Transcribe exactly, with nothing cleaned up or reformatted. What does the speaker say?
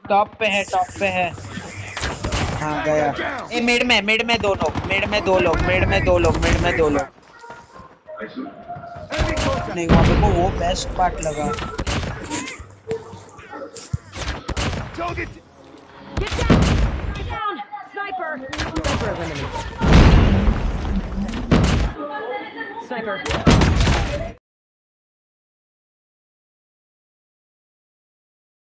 Top पे है, top पे है। हाँ गया। ए मिड में, मिड में दो लोग, मिड में दो लोग, मिड में दो लोग, मिड में दो लोग। नहीं वहाँ पे को वो बेस्ट पार्ट लगा। Get down! Get down! Sniper! Sniper eliminated. Sniper.